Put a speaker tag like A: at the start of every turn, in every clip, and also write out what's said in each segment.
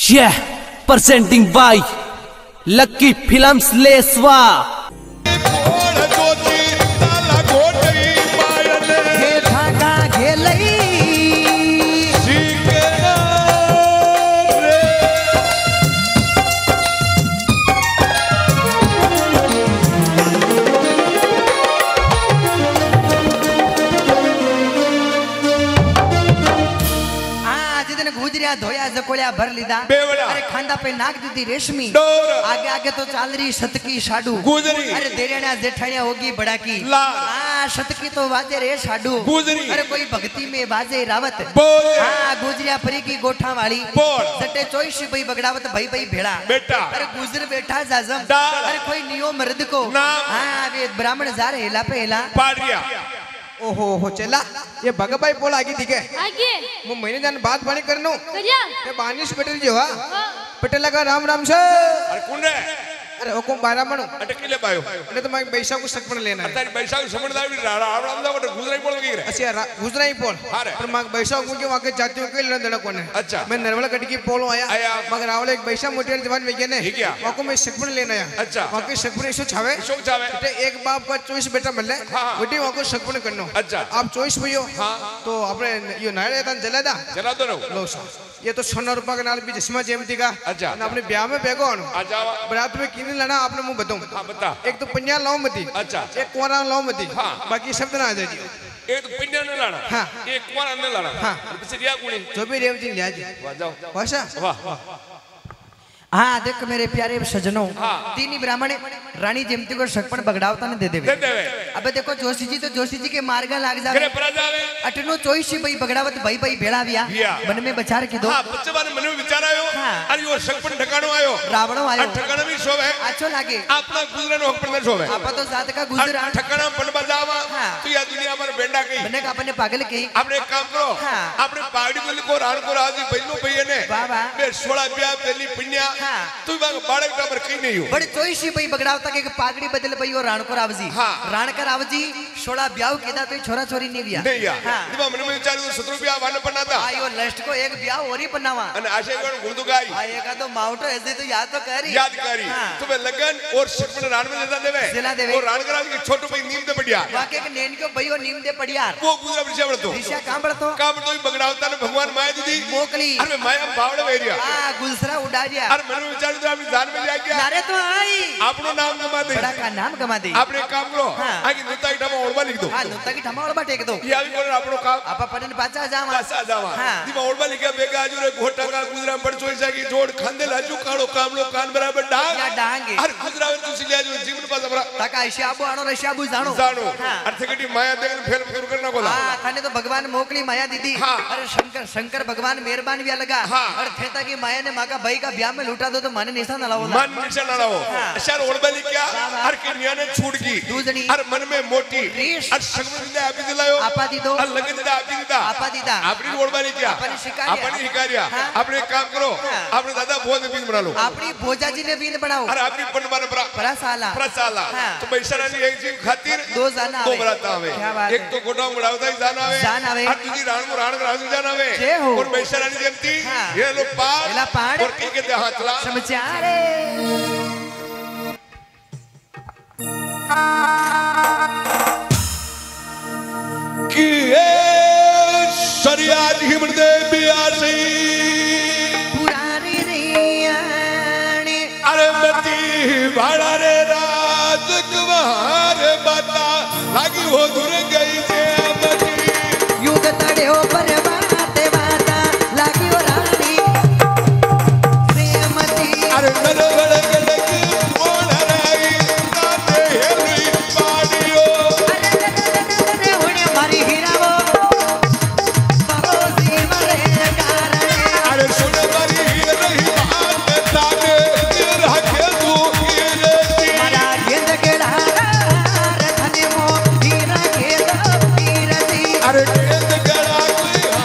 A: Yeah, presenting by Lucky Films Leswa.
B: धोया जकोलिया भर लीदा अरे खांदा पे नाक दीदी रेशमी आगे आगे तो चाल रही शतकी साडू अरे देरियाना जेठानिया होगी बड़ा की शतकी तो बाजे रे साडू अरे कोई भक्ति में बाजे रावत गुजरिया परी की गोठा वाली सटे चोइशी भाई बगड़ावत भाई भाई भेड़ा अरे गुजर बैठा जाजम अरे कोई नियो मर्द को वे ब्राह्मण जा रहे हेला पे हेला
C: ओहो हो चला ये भगबाई बोल आगे दिखे
D: आगे
C: वो महीने जान बात बाणी करनो
D: करिया
C: ये बानिश पटेल जो हा पटेल लगा राम राम से
E: अरे कौन है
C: अरे ओको बारा मणो
E: अटक ले पायो
C: એટલે તો મારે પૈસા કો સકપણ લેના
E: है तारी पैसा समझदार भी राम राम दा गुजराई बोल गई रे
C: अच्छा गुजराई बोल पर माग पैसा को के वाके जाती के लेना देना कोने
E: अच्छा
C: मैं नरवला कटकी पोलो आया मगर रावले एक पैसा मोटेर जवान में गने वाको मैं सकपण लेना आया
E: अच्छा
C: वाके सकपण इसो छावे એટલે एक बाप का 24 बेटा मिले बेटी वाको सकपण करनो
E: अच्छा
C: आप 24 भइयो तो आपने यो नारे तन जला दो लो ये तो 100 रुपया के नाल भी जिस्मा जेमती का
E: अच्छा
C: अपने ब्याह में बेगो
E: अच्छा
C: बरात में किन लेना आपने मुंह बताऊं
E: हां बता
C: एक तो पंजा लाओ मती
E: अच्छा
C: एक कोरा लाओ मती बाकी शब्द ना आ जाए
E: एक तो पंजा न लाना
C: हां
E: एक कोरा न लाना हां पीछे रिया कोनी
C: जो भी रेव जी लिया जी
E: वाह जाओ
C: भाषा
E: वाह
B: हाँ देख मेरे प्यारे सजनों तीन ब्राह्मण रानी जेमती को शकपण बगड़ावता ने दे देवे अबे देखो जोशी जी तो जोशी जी के मार्ग लाग जावे अटनो चोइशी भाई बगड़ावत भाई भाई भेड़ा विया मन में बचार की दो
E: हां बच्चे बारे मन में विचार आयो अरे यो शकपण ठकाणो आयो
B: रावणो आयो
E: ठकाणो भी शोभे
B: अच्छो लागे
E: आपना गुजरानो हक पर शोभे
B: आपा तो जात का गुजरा
E: ठकाणा पण बजावा तो या दुनिया पर बेंडा कई
B: बने का अपने पागल कई
E: आपने एक काम करो आपने पहाड़ी बोली को राण को राजी बइनो भईए ने
B: बाबा
E: बे 16 ब्याह पहली पुण्या तू बाड़क टाबर कई नहीं हो
B: बड़े चोइशी भाई बगड़ावता के पागड़ी बदल भाई और राण को रावजी राण का रावजी 16 ब्याह केदा तो छोरा छोरी नहीं बिया
E: नहीं या दिवा मन में विचार 17 ब्याह वाने पन्नाता
B: आयो लास्ट को एक ब्याह और ही पन्नावा
E: અને આશે કોણ ગુરદુ ગાઈ
B: आएगा तो माउंट ऐसे तो याद तो करी
E: तुम्हें लगन और शकपण राण में देता देवे और राण करा के छोटो भाई नीम दे पड़िया
B: वाके के नेन को भाई और नीम दे पड़िया
E: वो गुजरा विषय बड़तो
B: दिशा काम बड़तो
E: बगड़ावता ने भगवान माया दीदी
B: मोकली
E: अरे माया बावड़े वेरिया
B: गुलसरा उड़ारिया
E: अरे मन में विचार तो अपनी जान में ले गया
B: अरे तो आई
E: आपनो नाम गमा दे
B: बड़ा का नाम गमा दे
E: आपने काम करो आगे नुता की ठमा ओळबा लिख दो
B: हां नुता की ठमा ओळबा टेक दो
E: ये आगे बोल आपनो काम
B: आपा पडन पाचा जावा
E: दिवा ओळबा लिखा बेगा आजू रे घोटा का गुजरा पड़ चोई जागी जोड़ खांदे लाजू काड़ो कामलो कान बराबर डांग
B: या डांगे
E: अरे गुजरा तू सिलिया जो जीवन पास बरा
B: ताका ऐशाबू आणो रशाबू जानो
E: अर्थ कटी माया देन फेल फेर करना बोला
B: हां थाने तो भगवान मोकली माया दीदी अरे शंकर भगवान मेहरबान भी लगा और थेता की माया ने माका भाई का ब्याह में लूटा दो तो माने निशान लाओ
E: मन निशान लाओ अशर ओळबा लिखा हर कन्या ने छूट की
B: दूजनी
E: हर मन में मोटी और शगन दे आपी दिलायो
B: आपा दी दो
E: और लगन दे आपी दिदा
B: आपा दीदा
E: आपनी ओळबा लिखा अपनी हिकारिया आपने काम करो आपने दादा भोज बीन बना लो
B: अपनी भोजा जी ने बीन बनाओ
E: और आपनी पनमान
B: प्रसाला
E: तो पैसा ने एक जीव खातिर
B: दो जाना
E: दो बराता आवे एक तो गोटा उड़ावता ही जान आवे और दूसरी राण को राजू जान आवे और पैसा ने जमती ये लो पार और की के हाथ ला
B: समझारे
E: कि सरिया हिमन दे बियासी
B: पुरानी रियाणी
E: अरे मती भाड़ा रे राजकुमार बाता लागी हो दूर गई जे मती
B: युग तड़े हो पर बाते बाता लागी हो रानी श्रीमती
E: अरे नरवड़ गलक बोल रही ताते हेली पाडियो
B: अरे होने मारी हीरावो बाबो सीमरे कारण
E: अरे सुन मारी रही बात ताने रखे तू कीरती
B: मारा गेंद के धार धने मो हीरा के कीरती
E: अरे गेंद गड़ा कोई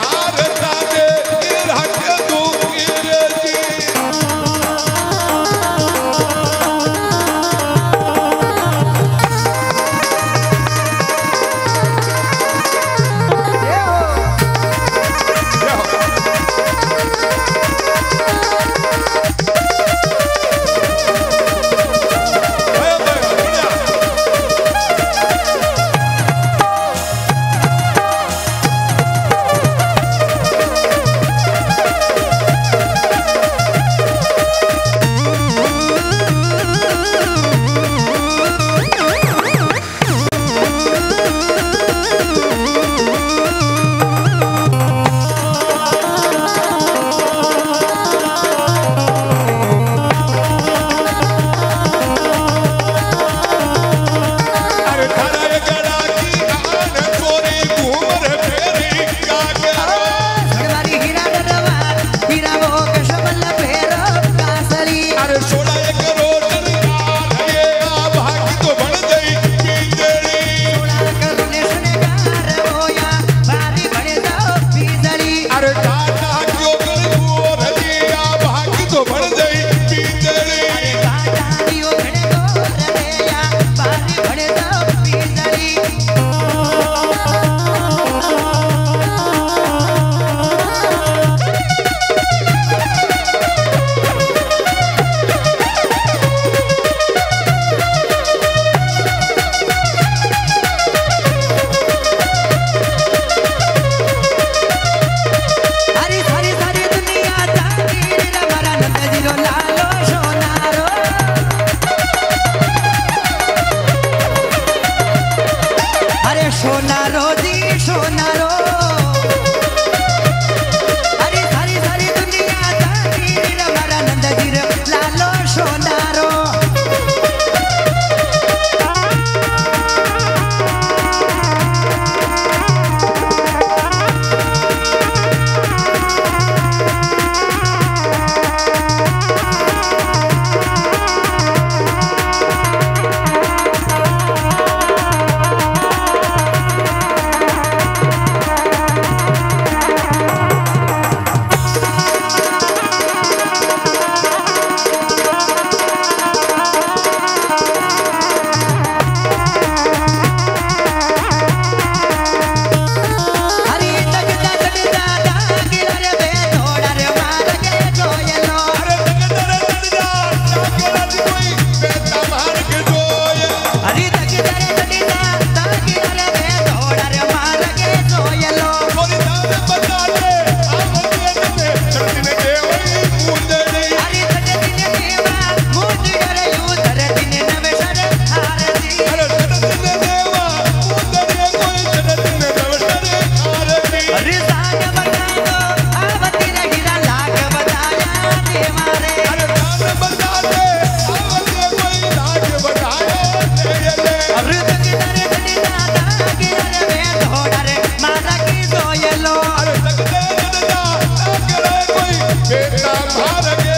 E: कोई बेटा मार गे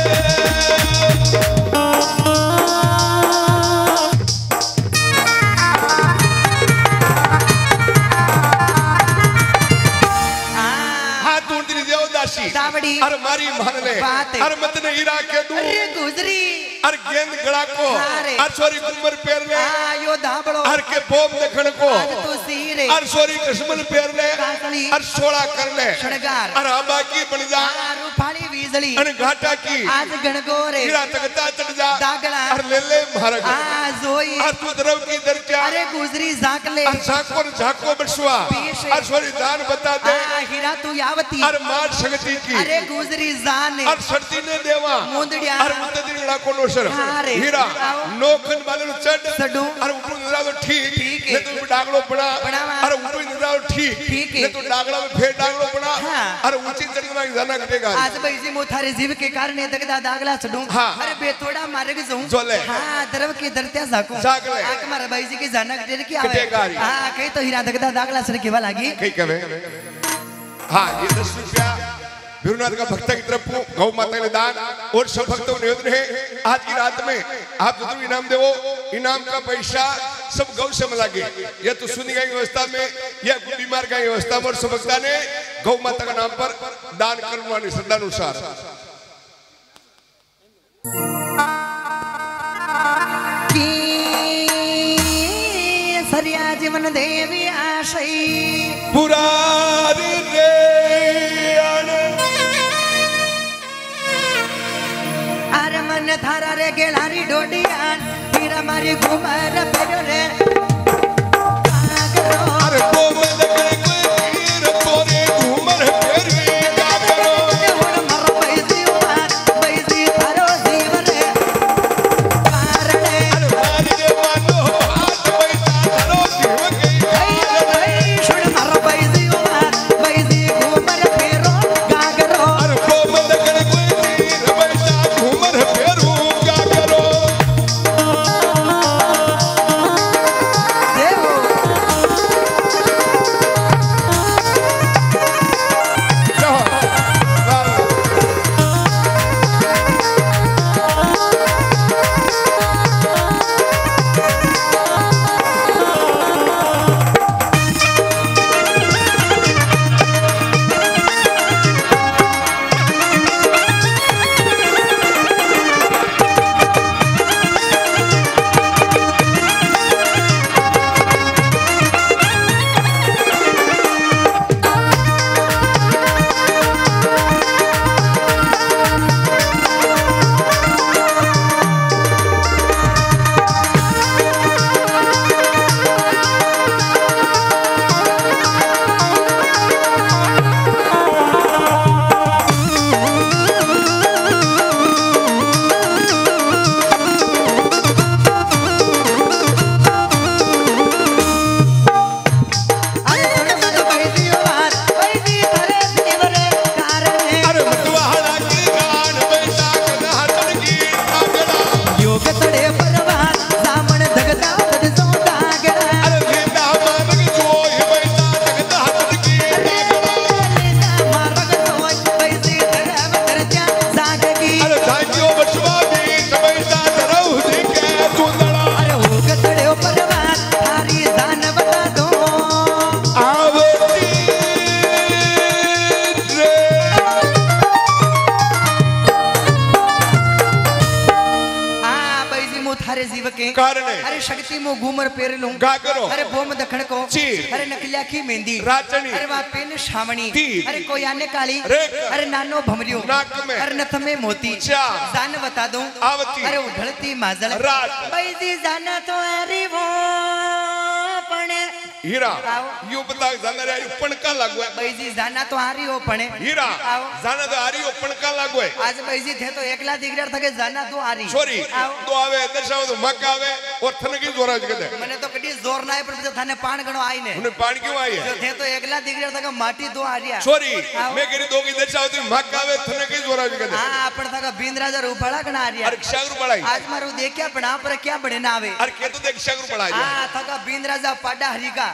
E: अरे मारी मान ले अरे मत ने हीरा के दू
B: अरे गुजरी
E: अरे गेंद गड़ा को अरे सोरी कुमर पैर ले
B: यो धाबड़ो
E: अरे के बोम देखण को
B: आज तू सीरे
E: अरे सोरी कसमन पैर ले अरे सोड़ा कर ले
B: शणगार
E: अरे आबा की बन जा
B: रूपाली बीजली
E: अरे घाटा की
B: आज गणगोरे
E: हीरा तकता चढ़ जा
B: दागड़ा
E: अरे ले ले महाराज
B: जोई
E: अरे तू द्रव की दरजा
B: अरे गुजरी जाक ले
E: अरे झाको बसवा अरे सोरी दान बता दे
B: हीरा तू यावती
E: अरे मार शक्ति की
B: अरे गुजरी जान
E: अरे शक्ति ने देवा
B: मुंदड़िया
E: अरे मुंदड़ी लड़ा को नोसर हीरा नोखन वाले चढ़
B: सडू
E: अरे उठू निरा तो ठीक ने तू डागलो बना अरे उठू निरा तो ठीक ने तू डागला में फेर डागलो बना अरे ऊंची चढ़ में जाना कटेगा
B: आज बैजी मोथारे जीव के कारण ये तकदा दागला सडू अरे बेतोड़ा मारे के जाऊं
E: जोले
B: हां दरव के दरत्या जाको
E: जागले
B: आक मारे बैजी के जाना कटे की आवे हां कहीं तो हीरा तकदा दागला सर केवा लागी
E: कहीं कवे हां ये 10 रुपया भीरुनाथ का भक्त की तरफ गौ माता के दान और सब भक्तों को निवेदन है आज की रात में आप जो इनाम देवो इनाम का पैसा सब गौ से मिलागे या तो सुनी गई व्यवस्था में या कोई बीमार का व्यवस्था में और सब भक्ता ने गौ माता का नाम पर दान करने वाली श्रद्धा अनुसार
B: सरिया जीवन देवी आशई
E: पुरारी रे
B: अरे मन थारा रे गेलारी डोडिया हीरा मारी घुमर पेरो रे
E: अरे कोमल करे कोई हीर तोरे घुमर फेरवे का करो
B: और मर पैसी थारो जीव रे पार रे
E: अरे मारी रे मानो हाथ पैसा थारो जीव गई
B: सुन मर पैसी घुमर फेरो का करो
E: अरे कोमल करे कोई हीर पैसा घुमर फेरू का करो
B: अरे शक्ति मो घूमर पेर लूं
E: गा करो
B: अरे बोम दखण को
E: चीर
B: अरे नकलिया की मेहंदी
E: राचनी
B: अरे वा पेन शामणी
E: तीर
B: अरे कोई आने काली
E: रेख
B: अरे नानो भमरियो
E: नाक में
B: अरे नथ में मोती
E: चार
B: जान बता दूं
E: आवती
B: अरे उधळती माजल
E: रात
B: बैजी जाना तो अरे वो पणे
E: हीरा यू बता जाना रे पणका लागवे
B: बैजी जाना तो हारी हो पणे
E: हीरा जाना तो हारी हो पणका लागवे
B: आज बैजी थे तो एकला दिगड़र थके जाना तो हारी
E: सॉरी तो आवे दर्शाव तो मक आवे और थने की जोर आज कदे
B: मने तो कडी जोर ना है पर थाने पान गणो आई ने
E: उन्हें पान क्यों आई है
B: थे तो एकला दिगड़र थके माटी दो हारिया
E: सॉरी मैं करी दो की दर्शाव तो मक आवे थने की जोर आज कदे
B: हां अपन थका बीन राजा रूपड़ा गणा हारिया
E: अरे शागर पड़ाई
B: आज मारू देखया बना पर क्या बड़े ना आवे
E: अरे के तो देख शागर पड़ाई
B: हां थका बीन राजा पाडा हरी का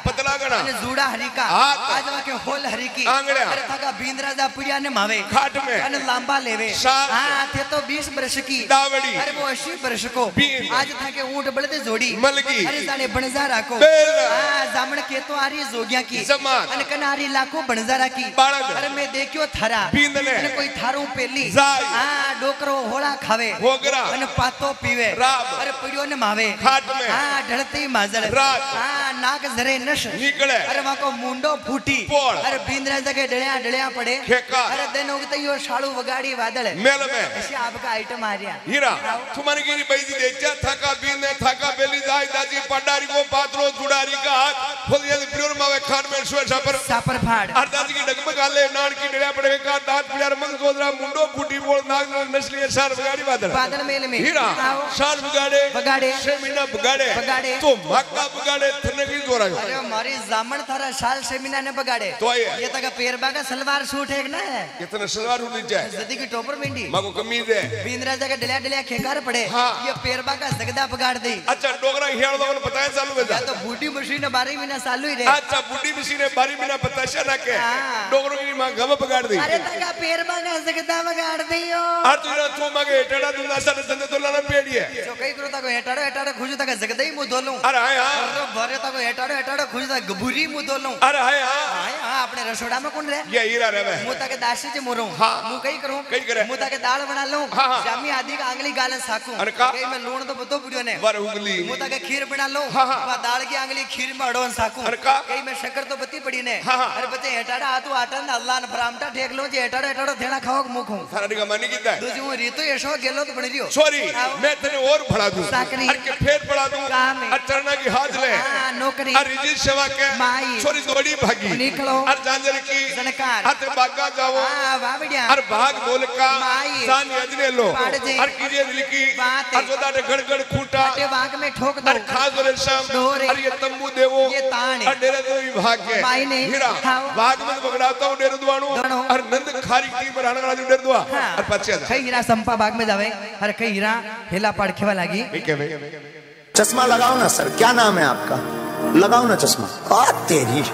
E: पतला गणा
B: અને જુડા હરીકા આજવા કે હોલ હરીકી અરે થાકા ભીંદરાજા પીડિયા ને માવે
E: खाट में
B: અને લાંબા લેવે હા તે તો 20 વર્ષ की
E: दावड़ी
B: अरे वो 80 वर्ष को आज थाके ऊंट बળદે જોડી
E: मलगी
B: अरे जाने बणजा राखो हां जामण के तो आरी जोगिया की અને કનારી લાખો બણજારા की अरे मैं देखियो थारा અને કોઈ થારું પેલી હા ડોકરો હોળા ખાવે
E: होगरा
B: અને પાતો પીવે अरे पीड़ियो ने मावे
E: खाट में
B: हां ढळती माजळ हां नाक झरे नश
E: निकले
B: अरे वाको मुंडो फूटी अरे भींदरा जगह डळ्या डळ्या पड़े अरे दिन उगतयो शाळू वगाड़ी वादळ
E: मेल में
B: ऐसे आपका आइटम आ रहा
E: हीरा तुम्हारी गिरी बैजी देचा थाका बीने थाका बेली जाय दाजी पडारी को पात्रो जुड़ारी का हाथ खोल ये प्योर मावे खान में सुए सापर
B: फाड़
E: और दाजी की डगमग गाले नान की डळ्या पड़े का दांत पिड़ार मंग जोदरा मुंडो फूटी बोल नाग नस्ली सार वगाड़ी वादळ
B: मेल में
E: हीरा सार वगाड़े 6 महीना बगाड़े तो मक्का बगाड़े थने की जोरायो
B: अरे हमारी जामन थारा साल 6 महीना ने बगाड़े
E: तो
B: ये तक पेरबा का सलवार सूट है ना है
E: कितना सलवार उड़ी जाए
B: जदी की टोपर मेंडी
E: माको कमीज है
B: भींदरा जगह डलिया डलिया खेकार पड़े ये पेरबा का जगदा बगाड़ दे
E: अच्छा डोगरा हियाल तो बताया चालू है
B: तो बूटी मशीन 12 महीना चालू ही रे
E: अच्छा बूटी मशीन 12 महीना बताशा ना के डोगरो की मां गव बगाड़ दी
B: अरे तका पेरबा का जगदा बगाड़ दियो
E: और तू तो मगे एटड़ा दुना सा संदे तो लाना पेड़ी है
B: जो कई करो तको एटाड़ो एटाड़ो खुजू तक जगदई मु दोलूं
E: अरे हां
B: अरे भरे तको एटाड़ो एटाड़ो खुजू तक गबुरी मु दोलूं
E: अरे हां
B: हां अपने रसोड़ा में कौन रे
E: ये हीरा रे
B: मु तक दासी जे मोरू मु कई करूं
E: कई करे
B: मु तक दाल बना लूं जामी आदि का आंगली गालन साकू कई में लूण तो बतो पुड़ियो ने
E: वर उगली
B: मु तक खीर बना लूं वा दाल की आंगली खीर में अड़ोन साकू कई में शक्कर तो बत्ती पड़ी ने अरे बच्चे एटाड़ा आतू आटा ने अल्लाह ने फरामटा ठेक लो जे एटाड़ो एटाड़ो थेना खाओ मु खाऊं
E: सारा दी मानी कीता
B: दूजी हूं रीतो यशो गेलो तो बन रियो
E: सॉरी मैं तने और पढ़ा दूं
B: अरे
E: के फेर पढ़ा दूं अचरना की हाथ ले
B: हां नौकरी
E: अरे रिजी सेवा के सॉरी दौड़ी भागी
B: निकलो
E: अरे जानजर की
B: जनकार
E: अरे बागा जाओ
B: हां वावड़िया
E: अरे भाग बोल का जान यजने लो अरे कीजे दिल की अरे जोदा ने गड़गड़ खूंटा
B: अरे बाग में ठोक दो
E: अरे खास रे शाम अरे ये तंबू देवो
B: ये ताने
E: अरे डेरे तो विभाग के हीरा बाग में बगड़ाता हूं डेरे दुआनो अरे नंद खारी की बराना वाला जो डेरे दुआ अरे पछे
B: कई हीरा संपा बाग में जावे अरे कई हीरा हेला पाड़खेवा लागी
E: ठीक है भाई
D: चश्मा लगाओ ना सर, क्या नाम है आपका? लगाओ ना चश्मा। आ तेरी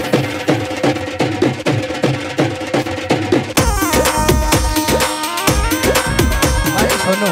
B: सुनो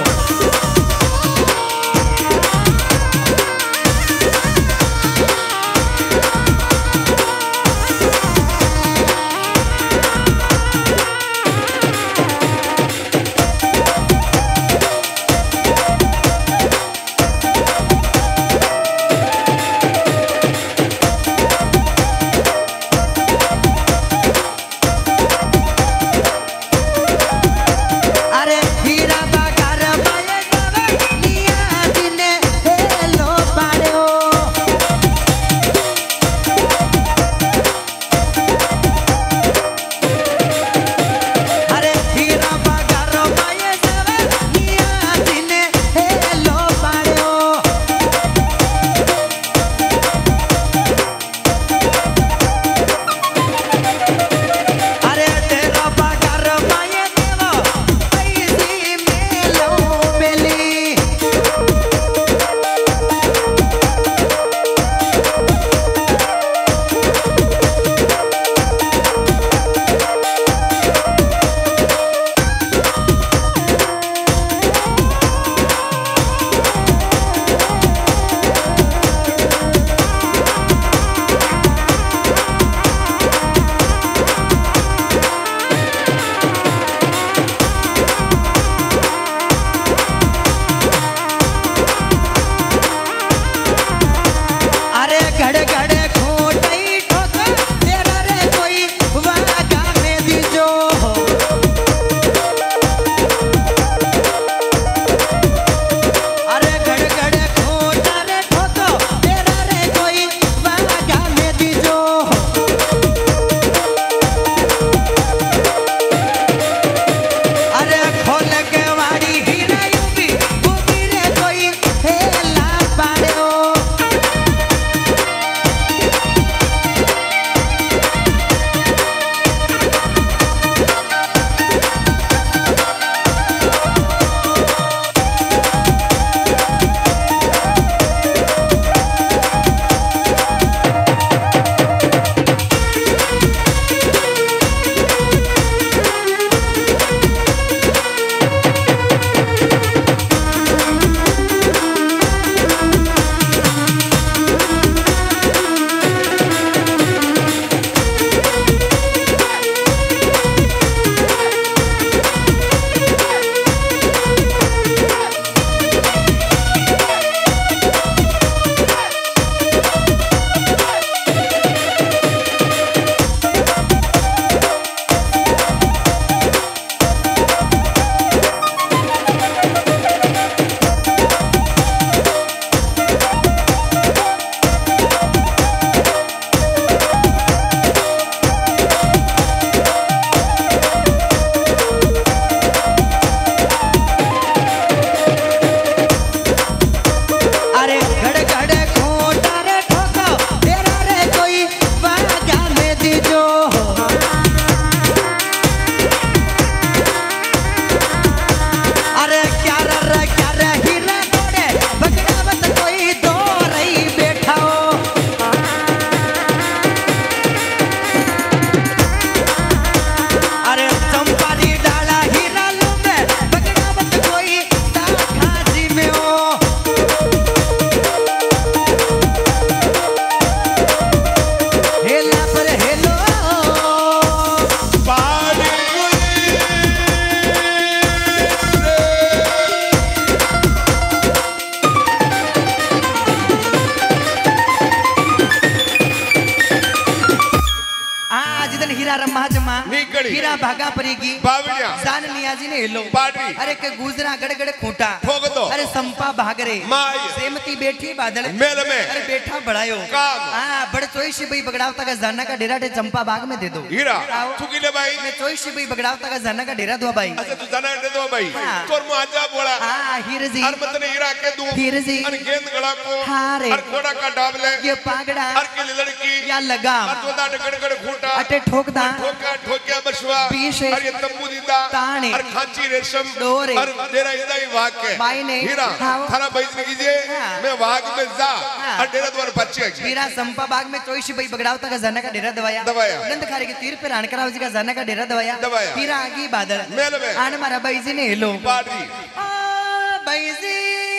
B: भागा पड़ेगी
E: बावड़िया
B: जान नियाजी ने हेलो
E: पाड़ी
B: अरे के गुजरा गड़गड़ खूंटा
E: ठोक दो
B: अरे संपा भाग रे
E: माई
B: सेमती बैठी बादल
E: मेल में
B: अरे बैठा बढ़ायो
E: काम
B: हां बड़ चोईसी भाई बगड़ावता का जाना का डेरा दे चंपा बाग में दे दो
E: हीरा चुकी ले भाई
B: मैं चोईसी भाई बगड़ावता का जाना का डेरा दो भाई
E: अच्छा तू जाना दे दो भाई तोर मु आजा बोला
B: हां हीर जी
E: हर मतने हीरा के दूं
B: हीर जी
E: अन गेंद गड़ा को
B: हां रे
E: हर घोड़ा का डाबले
B: ये पागड़ा
E: हर के लड़की
B: या लगाम
E: हर जोदा गड़गड़ खूंटा
B: अटे ठोकदा
E: ठोका ठोकिया बसवा
B: बीश
E: हर ये तंबू दीदा
B: ताने
E: हर खांची रेशम
B: डोरे
E: हर डेरा इदा ही वाग के
B: भाई ने
E: हीरा थारा भाई ने कीजिए मैं वाग में जा और डेरा द्वार बच्चे
B: हीरा संपा बाग में चोईसी भाई बगड़ावता का जाना का डेरा दवाया नंद खारे के तीर पे राणकराव जी का जाना का डेरा दवाया हीरा आगी बादल
E: मेल में
B: आन मारा भाई जी ने हेलो
E: पाड़ी
B: भाई जी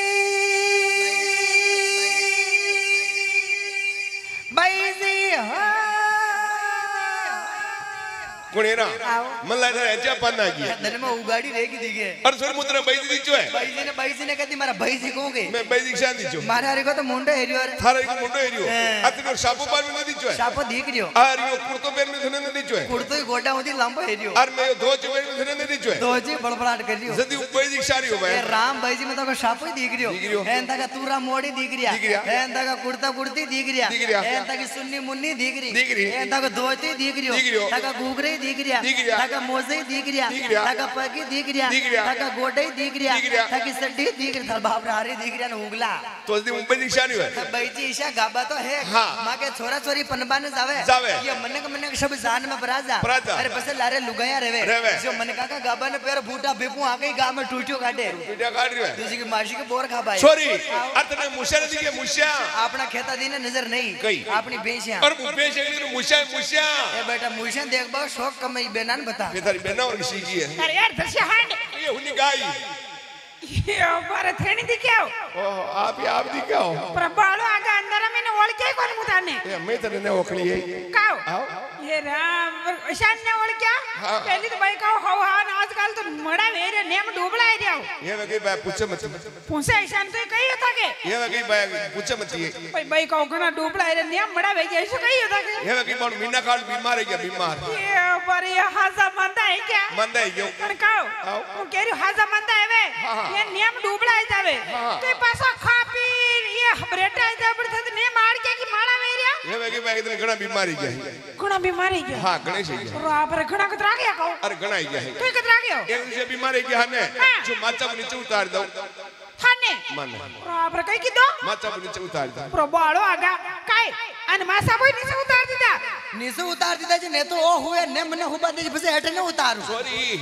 B: भाई जी
E: कुणेरा मन लायदा याच्या पाना गया
B: दर में उगाड़ी रहेगी दिखे
E: और सुर मुद्रा भाई दी जो है
B: भाई जी ने कहती मारा भाई जी कोगे
E: मैं भाई दी शादी जो
B: मारे अरे को तो मुंडो हेरियो रे
E: थारे को मुंडो हेरियो अतनो शापो पार में दी जो है
B: शापो दिख रियो
E: और यो कुर्तो पेर में धने दी जो है
B: कुर्तो ही गोटा होती लंबो हेरियो
E: और मैं यो दो चुबेर में धने दी जो है
B: दो जी बड़बड़ाट कर रियो
E: जदी भाई दी शादी हो भाई
B: राम भाई जी में तो शापो ही दिख रियो हैंता का तूरा मोड़ी दिख रिया हैंता का कुर्ता कुर्ती दिख रिया हैंता की सुन्नी मुन्नी दिख रही हैंता का धोती दिख रियो ताका घुघरे दिख रिया ताका मोजे दिख रिया ताका पगी दिख रिया ताका गोडे दिख रिया ताकी सड्डी दिख रही था बाप रे दिख रिया न उगला
E: तो दी मुंबई दी शादी है
B: भाई जी ईशा गाबा तो है मां के छोरा छोरी पनबा ने जावे ये मनक सब जान में बराजा अरे बस लारे लुगाया रेवे जो मनका का गाबा ने पैर बूटा बेपू आ गई गांव में टूटियो काटे
E: टूटिया काट रही है
B: दूसरी की माशी के बोर खा भाई
E: छोरी अतने मुशा दी के मुशा
B: अपना खेता दी ने नजर नहीं
E: कई
B: अपनी बेसियां
E: और बेसियां ने मुशा
B: ए बेटा मुशा देख बा शौक कमई बेनान बता
E: तेरी बेना और किसी की है
F: अरे यार दर्शा हट
E: ये हुनी गाई
F: ये बारे थेनी दी क्या
E: ओह आप दी क्या हो
F: पर बालो आगे अंदर में ने ओल के कौन मुताने
E: ये मैं तेरे ने ओखली है
F: काओ ये राम ईशान ने ओल क्या पहले तो भाई काओ हो हां आजकल तो मड़ा मेरे नेम डूबला है जाओ
E: ये वे भाई पूछे मत
F: पूछे ईशान तो कही होता के
E: ये वे भाई पूछे मत ये
F: भाई काओ घना डूबला है नेम मड़ा वे ऐसे कही होता के
E: ये वे कौन मीना काल बीमार है क्या बीमार
F: ये पर ये हाजा मंदा है क्या
E: मंदा है क्यों
F: पर काओ वो कह रही हाजा मंदा है वे ये नेम डूबला है जावे तो पासा खा पी ये ब्रेटा है जा पर ने मार के की मारा मेरिया
E: ये वे भाई इतने घना बीमारी क्या है
F: घना बीमारी क्या
E: हां गणेश है
F: और आप रे घना कतरा गया काओ
E: अरे घना ही क्या है
F: तू कतरा गया
E: एक से बीमारी क्या है जो माचा नीचे उतार दो
F: थाने
E: मन
F: और आप रे कई की दो
E: माचा नीचे उतार दो
F: प्रो बाळो आगा काय अन मासा बोई नीचे उतार दीदा
B: नीचे उतार दीदा जी ने तो ओ हुए ने मने हुबा दे बसे हटे ने उतारू
E: सॉरी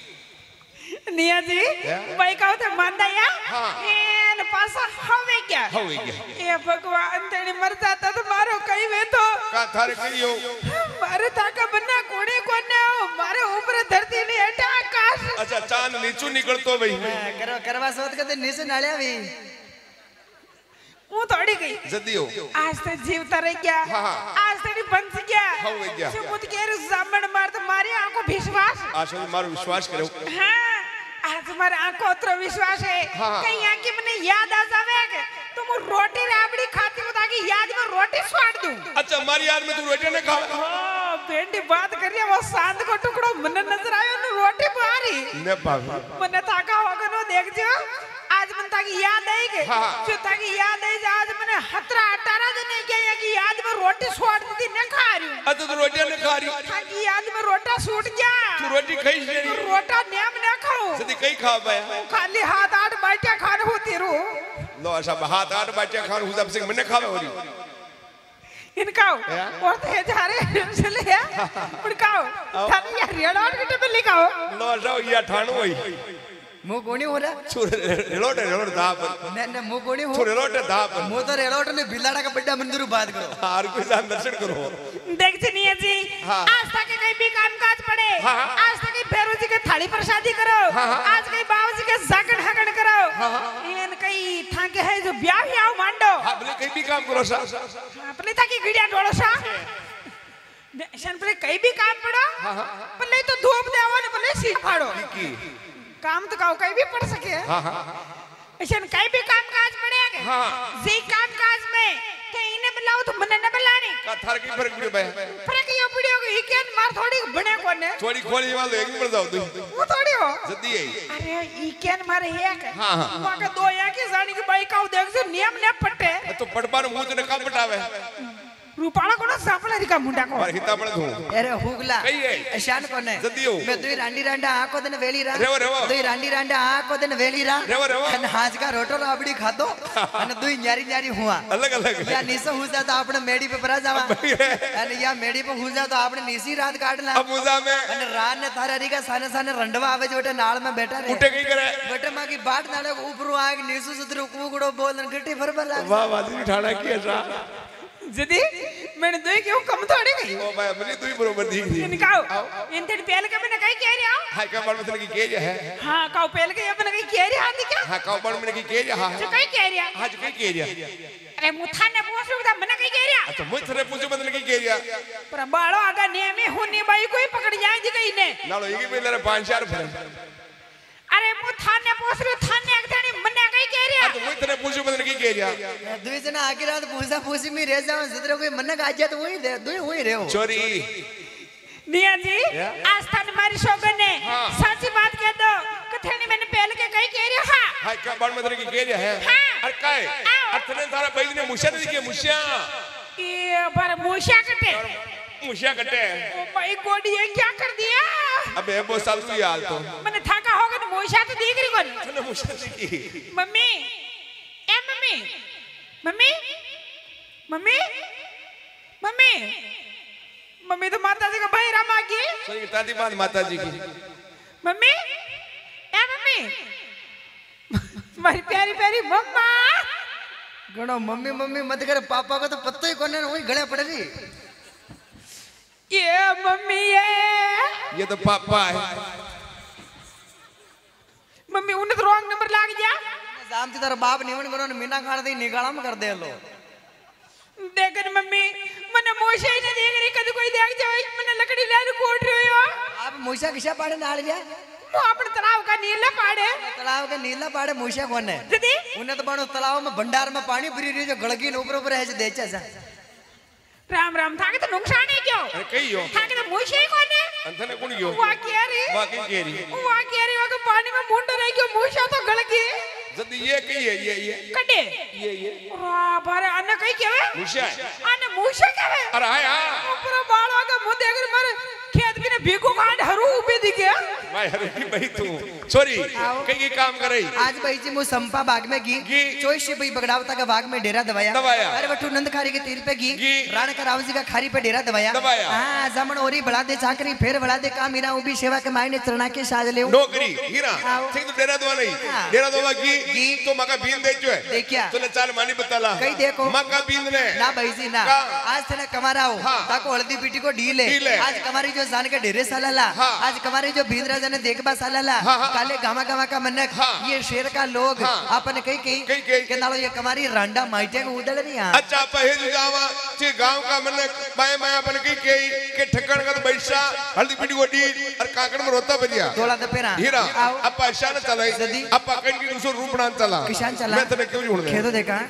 F: निया जी भाई काओ तो मानदा या एन पासा हवे क्या ये भगवान तेरी मर जाता तो मारो कई वे तो
E: का थारे कहियो
F: मारे ताका बन्ना कोने कोने मारे ऊपर धरती ने हटा आकाश
E: अच्छा चांद नीचू निकलतो भाई
B: करवा सोच के नीचे नालिया भी
F: वो तोड़ी गई
E: जल्दी हो
F: आज तक जीवता रह गया आज तक बंस गया सुमुद के सामने मार तो मारी आंखों विश्वास
E: आज मारो विश्वास करो
F: हां आज हमारे आंखों उतरो विश्वास है कहीं आंखी मने याद आ जावे के तुम रोटी राबड़ी खाती हो ताकि याद में रोटी स्वाद दूं
E: अच्छा हमारी याद में तू रोटी न खा
F: हां बेटी बात कर रही है वो सांद को टुकड़ो मन नजर आयो न रोटी बारी
E: न पावे
F: मने ताका होगा नो देख जो आज मन ताकि याद आई के जो ताकि याद आई आज मने 17-18 दिन गया कि याद में रोटी छोड़ दी न खा रही
E: अच्छा तू रोटी न खा रही
F: ताकि याद में रोटा छूट गया
E: तू रोटी खाई से
F: रोटा नेम न खाओ
E: सदी कई खा पाया
F: खाली हाथ आठ बाटिया खान होती रो
E: लो अच्छा हाथ आठ बाटिया खान हो सब से मने खावे होरी
F: इनका और तो जा रहे चले या उनका थाने यार रेडॉट के पे लिखाओ
E: लो अच्छा ये ठाणो होई
B: मु कोणी हो रहा
E: छुर रेलोट दाप
B: ने मु कोणी हो
E: छुर रेलोट दाप
B: मु तो रेलोट ने बिलाड़ा का बड्डा मंदिर बात करो
E: हर कोई जान दर्शन करो
F: देख सुनिए जी आज तक कहीं भी कामकाज पड़े आज तक भैरव जी के थाली प्रसादी करो आज कहीं बाबू जी के जागण हगण करो इन कई थाके है जो ब्याह याव मांडो
E: हां भले कहीं भी काम करो सा
F: अपने ताकि गिड़िया डोलो सा शन पर कहीं भी काम पड़ो भले तो धूप देवो ने भले सीट फाड़ो काम तो कहीं भी पड़ सके ऐसा कहीं भी काम काज पड़ेगा जी काम काज में कहीं ने लाओ तो मने न बलानी
E: का थार की फर्क पड़े भाई
F: फर्क यो पड़ियो कि इकेन मार थोड़ी बने कोने
E: थोड़ी खोली वालो एक मिल जाओ तू
F: वो थोड़ी हो
E: जल्दी है
F: अरे इकेन मारे एक
E: हां
F: माके दो या की जानी की बाई काउ देख से नियम ने पट्टे
E: तो पटबार मुंह ने का पटावे
F: रूपाला कोना सापला रिका मुंडा को
E: और हिता पड़ दूं
B: अरे हुगला
E: कई है
B: शान कोने
E: जदियो
B: मैं दुई रांडी रांडा आको दिन वेली रा
E: रेव रेव
B: दुई रांडी रांडा आको दिन वेली रा
E: रेव रेव
B: अन हाज का रोटो राबड़ी खातो अन दुई न्यारी न्यारी हुआ
E: अलग अलग
B: या निसो हुजा तो आपने मेडी पे परा जावा अन या मेडी पे हुजा तो आपने निसी रात काट ला
E: अब मुजा में
B: अन रात ने थारा रिका साने साने रंडवा आवे जो बेटा नाल में बैठा रे
E: उठे कई करे
B: बेटा मां की बाट नाले ऊपर आग निसु सुधरो कुगड़ो बोलन गटी भरबल लाग
E: वाह वाह ठाड़ा की ऐसा
F: जदी मैंने दुई क्यों कम थोड़ी गई
E: ओ भाई अपनी तू ही बरोबर दी थी
F: इनकाओ इंतड़ पेल के मैंने कहीं कह रहा
E: हाय का बार में की के है
F: हां काउ पेल के अपने कहीं कह रहा थी क्या
E: हां का बार में की के हां
F: जो कहीं कह रहा
E: हां जो कहीं के
F: अरे मुथा ने पूछो था मैंने कहीं कह रहा
E: तो मुझसे पूछो बदल की के
F: पर बालो आगा नेमे हुनी बाई कोई पकड़ जाए जी कहीं ने
E: नालो ये भी मेरे 5-4 फरे
F: अरे मुथा ने पूछ रहे थाने एक धनी मन्ने कहीं कह रहा
E: तो मुझसे पूछो बदल की के
B: दुई जना आगे रात पूछा पूछी में रह जाओ सुधरो कोई मन आ जाए तो वही दे दुई वही रहो
E: चोरी
F: निया जी आज तक हमारी शोगन ने सच्ची बात कह दो कथेनी मैंने पहले के कहीं कह रहा हां
E: हाय का बार में की के है अरे काय अर्थने तारा भाई ने मुशिया दी के मुशिया
F: ये पर मुशिया कटे
E: मुशिया कटे
F: ओ भाई गोडी ये क्या कर दिया
E: अबे वो साल तू यार तो
F: मैंने थाका होगा तो मुशिया तो दिख रही कोनी
E: चलो मुशिया की
F: मम्मी ए mummy mummy mummy mummy mummy तो माता जी का भाई रामा की
E: सही दादी बात माता जी की
F: मम्मी ए मम्मी मारी प्यारी प्यारी मम्मा
B: गणो मम्मी मम्मी मत कर पापा को तो पत्ता ही कोने वही गले पड़ रही
F: ये मम्मी
E: ये तो पापा है
F: मम्मी उन्हें तो रॉन्ग नंबर लाग गया
B: जाम तेरा बाप निवन करो मीना खान दी निगाला में कर दे लो
F: देखन मम्मी मने मोशे ही नहीं देख रही कद कोई देख जाए मने लकड़ी ले कोट रही हो
B: आप मूसा किसा पाड़े नाल लिया
F: वो अपने तालाब का नीला पाड़े
B: तालाब के नीला पाड़े मूसा कौन है
F: जदी
B: उन्हें तो बनो तालाब में भंडार में पानी भरी रही जो गड़गी ऊपर ऊपर है देचा सा
F: राम राम था के तो नुकसान है क्यों
E: अरे कई हो
F: था के तो मोशे कौन है
E: अंधने कौन गयो
F: वा क्या रे
E: वाकई के रही
F: वा क्या रे वा पानी में मुंड रही क्यों मोशा तो गड़गी
E: जल्दी ये कई है ये
F: कटे
E: ये
F: वाह बारे अन्ना कहीं क्या है
E: मुशिया
F: अन्ना मोशा क्या है
E: अरे हाय हां
F: ऊपर बालों का मुंह देख रहे मारे खेत में भीगू कांड हरू ऊपे दिखे
E: भाई हरू की भाई तू सॉरी कई काम करे
B: आज भाई जी मु संपा बाग में गी चोइस से भाई बगड़ावता का बाग में डेरा दबाया अरे बटू नंद खारी के तीर पे गी राणा का राव जी का खारी पे डेरा दबाया हां जमन ओरी बढ़ा दे चाकरी फिर बढ़ा दे काम मीरा उबी सेवा के मायने चरणा के साज ले
E: नौकरी हीरा ठीक तो डेरा दवा नहीं डेरा दवा की तो मका बीन दे जो है
B: देखिया
E: तूने चाल मानी बताला
B: कई देखो
E: मका बीन ने
B: ना भाई जी ना आज तेरे कमारा हो ताको हल्दी पीटी को ढील है आज कमारी जो जान के डेरे सालाला आज कमारी जो भींद्रा जने देखबा सालाला काले गामा गामा का मनक ये शेर का लोग अपन कई के नालो ये कमारी रांडा माइटे को उदड़ नहीं आ
E: अच्छा पहे जो जावा जे गांव का मनक बाय माय अपन कई के ठक्कड़ का बैसा हल्दी पीटी को ढील और काकड़ में रोता बजिया
B: तोला दे पेरा
E: हीरा अपा शान चलाई अपा कहीं की दूसरा रूप बनान चला
B: किसान चला
E: मैं तने क्यों छोड़ दे
B: खेतो देखा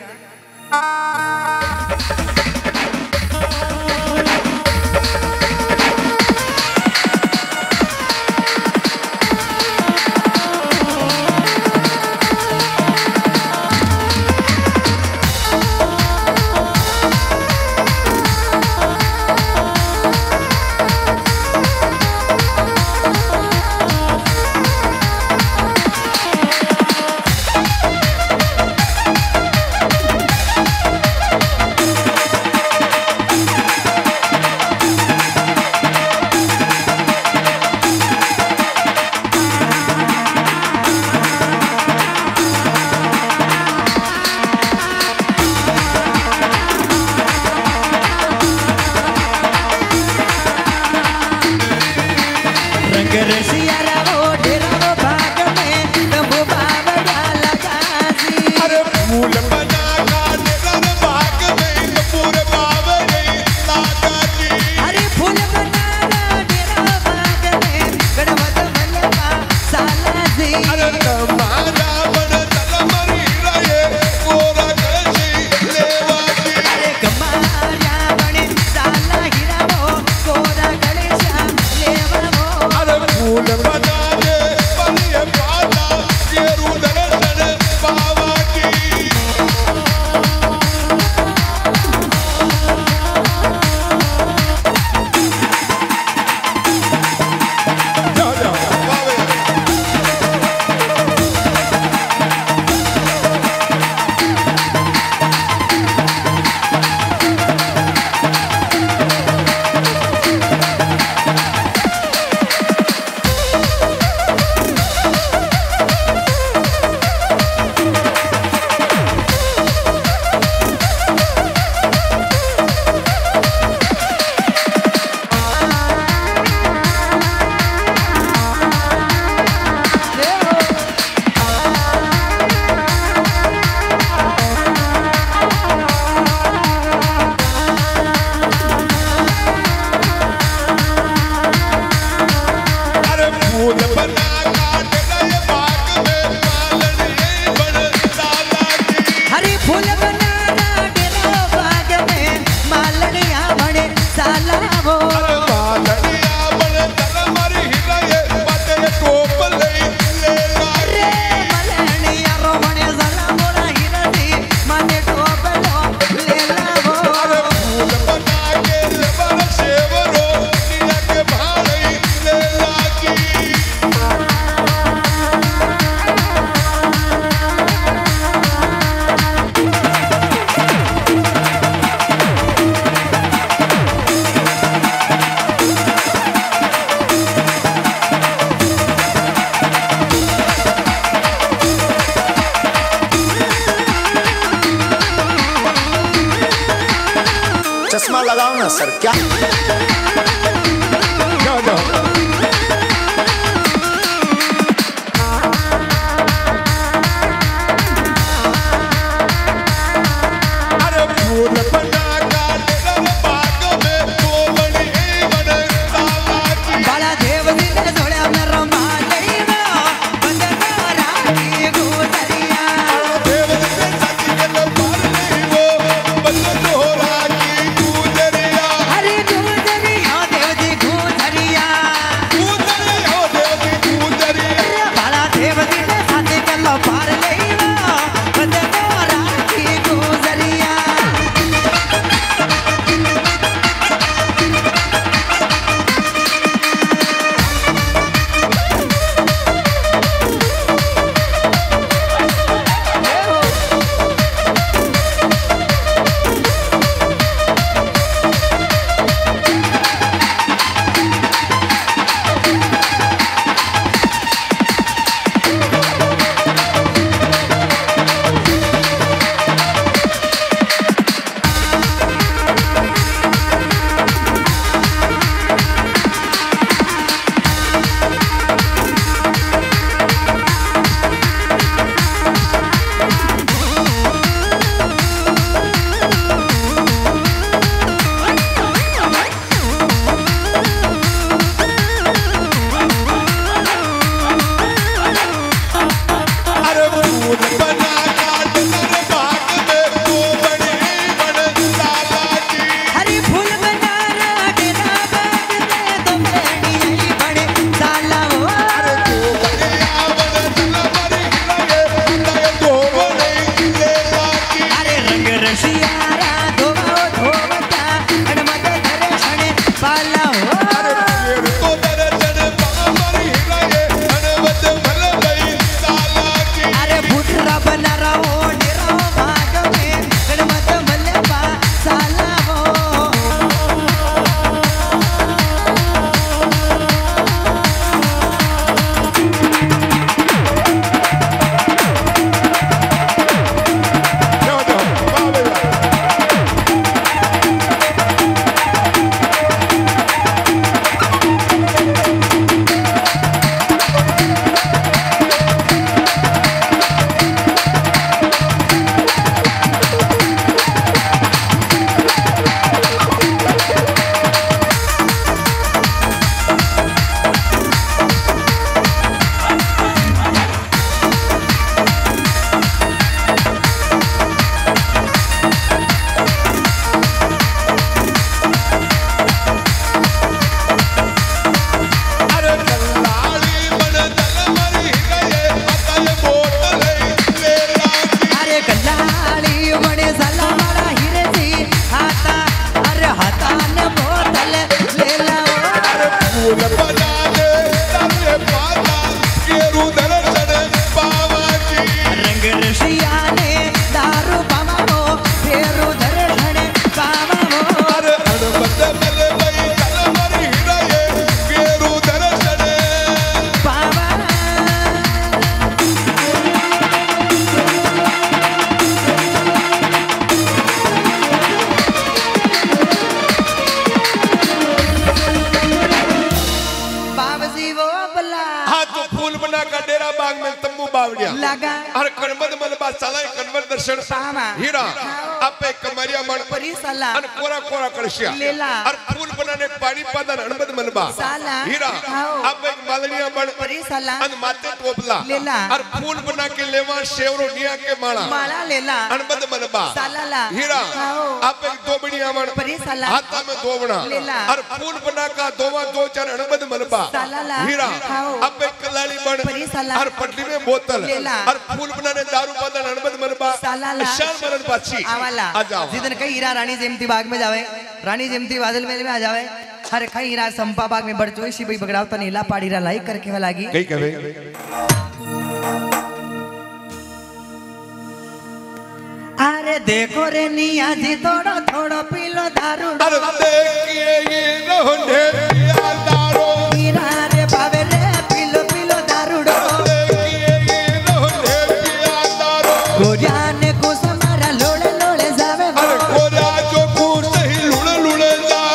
D: ना सर, क्या
B: लगा
E: और कणमद मलबा साला कणमद दर्शन
B: पामा
E: हीरा आपे कमरिया मन
B: परी साला
E: और कोरा कोरा कलशिया
B: लेला
E: और फूल बनाने पानी पादन अणमद मलबा
B: साला
E: हीरा आपे मालनिया मन
B: परी साला
E: और माथे टोपला
B: लेला और
E: फूल बना के लेवा शेवरो निया के माला
B: माला लेला
E: अणमद मलबा
B: साला
E: हीरा आपे दोबड़िया मन
B: परी साला
E: हाथा में दोबड़ा
B: लेला
E: और फूल बना का दोवा दो चार अणमद मलबा
B: साला
E: हीरा आपे कलाली मन
B: परी साला
E: और पटली में बोतल और फूल बनाने दारू पादन अणमद मलबा शान मरण पाछी
B: आवाला
E: आ जाओ
B: जिदन कई हीरा रानी जेमती बाग में जावे रानी जेमती बादल में आ जावे हर कई हीरा संपा बाग में बड़चोई सी भाई बगड़ावता नीला पाड़ी रा लाइक करके वे लागी
E: कई कहे
B: अरे देखो रे निया जी थोड़ा थोड़ा पीलो दारू
E: अरे देखिए ये रोने पिया दारू
B: हीरा रे बाबे रे पीलो पीलो दारू
E: देखिए ये रोने पिया दारू
B: गोरिया ने को समारा लोड़े लोड़े जावे
E: अरे गोरा जो को सही लुड़े लुड़े जा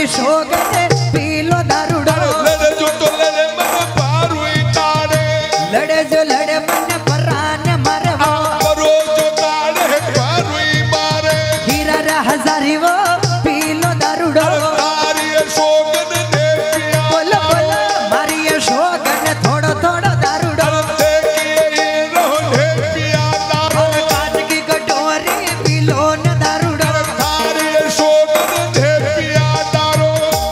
B: शोगन पीलो दारूडो
E: लड़े जो तो लड़े मन पारुई तारे
B: लड़े जो लड़े मन परान मरवो
E: मरो जो तारे पारुई मारे
B: हीरा रा हजारी वो पीलो दारूडो
E: तारी शोगन दे पिया
B: बोलो बोलो मारी ये शोगन थोड़ो थोड़ो दारूडो
E: देखिए रहो दे पिया तारो
B: कांच की कटोरी पीलो न दारूडो
E: तारी शोगन दे पिया तारो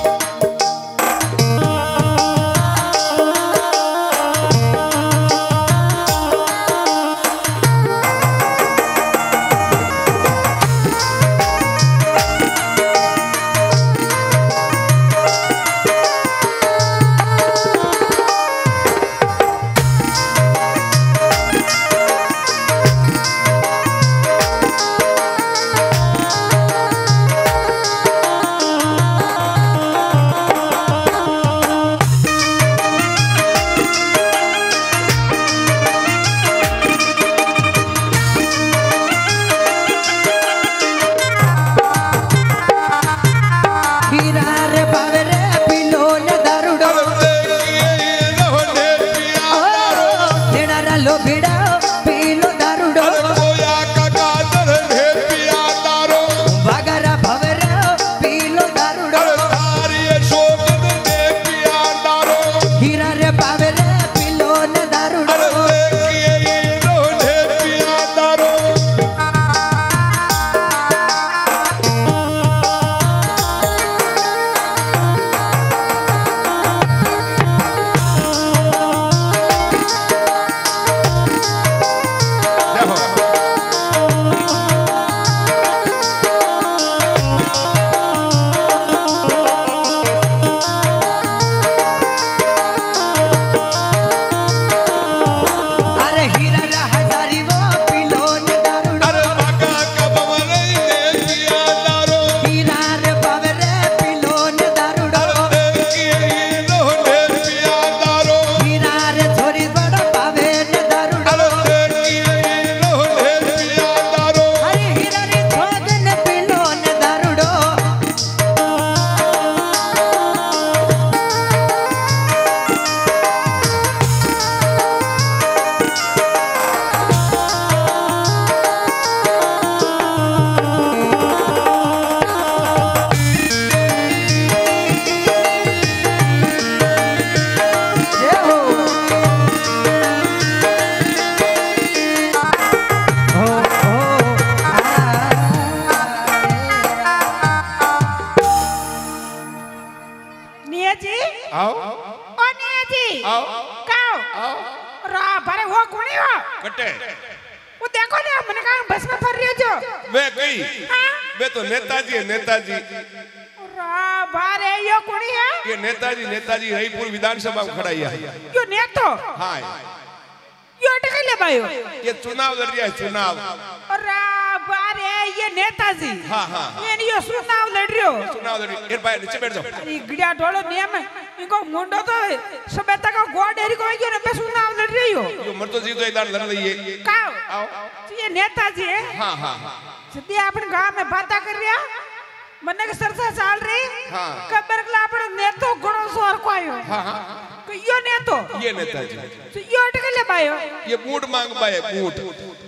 B: हीरा रे बावरे पीलो न दारूडो
E: देखिए रहो दे पिया
B: तेरा रा लोभिड़ा पीलो दारूडो
E: कोया का गादर दे पिया तारो
B: वगरा भवरा पीलो दारूडो
E: तारी शोगन दे पिया तारो
B: हीरा रे बावरे पीलो न दारूडो
E: देखिए रहो दे पिया तारो
B: अरे हीरा रा हजारी वो पीलो न दारूडो
E: अरे बाका कबवल दे पिया तारो
B: हीरा रे बावरे पीलो न दारूडो
E: देखिए रहो दे पिया तारो
B: हीरा रे छोरी बड़ो पावे न दारूडो
E: देखिए रहो दे पिया तारो
B: अरे हीरा रे छोगन पीलो न दारूडो जय हो
F: निया जी
E: आओ
F: ओ निया जी
E: आओ
F: काओ
E: आओ
F: रा बारे वो कोणी हो
E: कटे
F: वो देखो ने મને કાં બસ માં ફર રહ્યો છો
E: वे गई
F: हाँ?
E: वे तो नेताजी है नेताजी
F: रा बारे यो कोणी है
E: ये नेताजी नेताजी हरिपुर विधानसभा में खड़ा है
F: यो नेतो
E: हाँ
F: यो अटके ले बायो
E: ये चुनाव लड़ रहा है चुनाव
F: रा बारे ये नेताजी
E: हाँ, हाँ,
F: ये यो चुनाव लड़ रयो
E: चुनाव लड़ रही भाई नीचे बैठ जाओ
F: अरे गड़िया ढोलो नियम इनको मुंडो तो सबेता का गोडेरी को यो ने बस चुनाव लड़ रयो
E: यो मर तो जी तो इधर लड़ रही है
F: काओ
E: आओ
F: ये नेताजी है
E: हाँ हाँ हाँ
F: सदी अपन गांव में बाता कर रिया मने के सरसा चाल रही
E: हाँ।
F: कबर कला अपन नेतो गुणो सोर को आयो
E: हाँ हाँ
F: को यो नेतो
E: ये नेताजी
F: तो यो अटके ले बायो
E: ये बूट मांग पाए बूट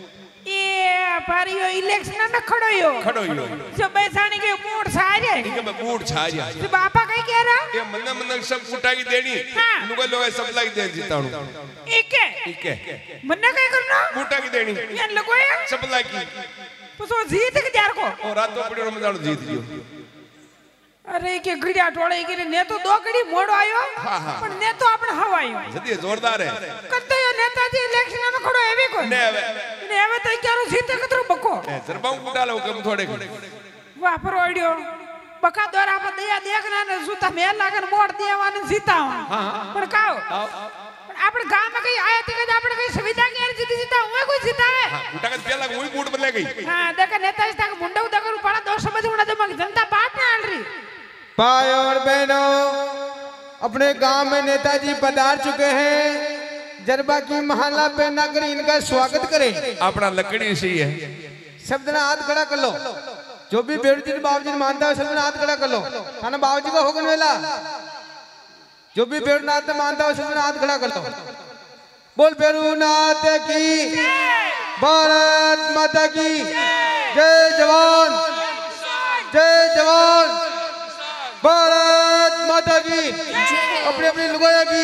F: ये पर यो इलेक्शन में खड़ो यो
E: खड़ो यो
F: जो बैसाने के मूड सारे
E: ठीक है बूट छा जा
F: तो बापा कहीं कह रहा
E: ये मन मन सब फुटा की देनी
F: हाँ।
E: लोग लोग सब लाई दे जीताणु
F: एक है
E: ठीक है
F: मन्ना कहीं करना
E: फुटा की देनी
F: ये लगोया
E: सब लाई की
F: तो सो जीत के जार को
E: और रात को पड़े मजाणु जीत लियो
F: अरे के गड़िया टोळे के ने तो दो गड़ी मोड़ो आयो
E: हाँ, हाँ।
F: पर ने तो अपन हवायो
E: जदी जोरदार है
F: करते यो नेताजी इलेक्शन में खड़ो एवे को
E: ने
F: ने एवे तो क्यारो जीते कतरो बको
E: जरबाऊ फुटा लो कम थोड़े
F: वाह पर ओडियो बका द्वारा पर दया देखना ने सुता मेल लागन मोड़ देवा ने जीता पर काओ આપણે ગામમાં કઈ આયા તે કદ આપણે કઈ સુવિધા કે જીતી જીતા હું કોઈ જીતા है
E: फुटा का पहला वही बूट बदले गई
F: हां देखा नेताजी तक मुंडा उदकर पड़ा 200 बजे उड़ा दे जनता बात ना आल रही
C: भाई और बहनों अपने गांव में नेताजी पधार चुके हैं जरबा की महल्ला पे नगर इनका स्वागत करें
E: अपना लकड़ी सी है
C: शब्द ना हाथ खड़ा कर लो जो भी बेड़ू जी बाबूजी ने मानता है सब हाथ खड़ा कर लो खाना बाबूजी का होगन वेला जो भी बेड़ूनाथ मानता है सब हाथ खड़ा कर लो बोल बेड़ूनाथ की भारत माता की जय जवान भारत माता की अपनी अपनी लुगाया की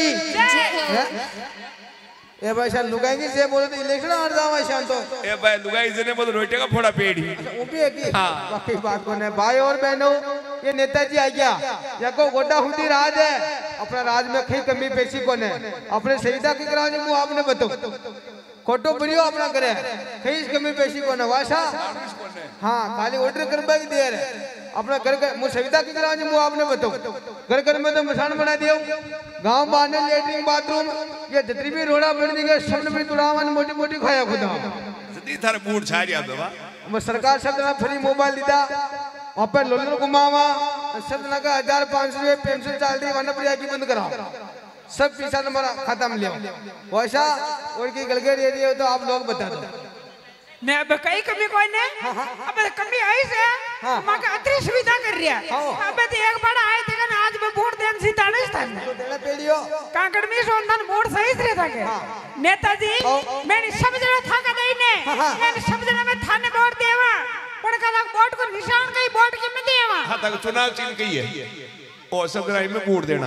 C: ए भाई शान लुगाएंगे से बोलो तो इलेक्शन आ रहा है शान तो
E: ए भाई लुगाई जने बोल रोटे का फोड़ा पेड़ ही
C: वो भी है कि बाकी बात कौन है भाई और बहनों ये नेताजी आ गया या को गोटा हुदी राज है अपना राज में कहीं कमी पेशी कौन है अपने शहीदा की कराओ जो मुंह आपने बताओ खोटो परियो अपना करे कहीं कमी पेशी कौन है वाशा हाँ खाली ऑर्डर कर बाकी दे रहे अपना घर का मुझे सविता की तरह जो आपने बताओ घर घर में तो मसान बना दियो गांव बाने लेटरिन बाथरूम ये जितनी भी रोड़ा बढ़ने के सब ने तुड़ावन मोटी मोटी खाया खुदा
E: जदी थारे बूढ़ छारिया बाबा
C: हम सरकार सब ना फ्री मोबाइल दीदा वहां पे लोलर घुमावा सब ना का 1500 रुपए पेंशन चाल दी वरना प्रिया की बंद कराओ सब पैसा हमारा खाता में लियो वैसा और की गलगेर एरिया तो आप लोग बता दो
F: मैं अब कई कमी कोई ने अब कमी आई से मां का अतरी सुविधा कर रिया अब तो एक बड़ा आए थे ना आज में वोट देन सीता नहीं था
C: देना पेड़ियो
F: कांकड़ में सोंदन वोट सही से था के नेताजी मैंने सब जगह था का दई ने मैंने सब जगह में थाने वोट देवा पण का वोट को निशान कई वोट की में देवा
E: हां तक चुनाव चिन्ह कही है और सब जगह में वोट देना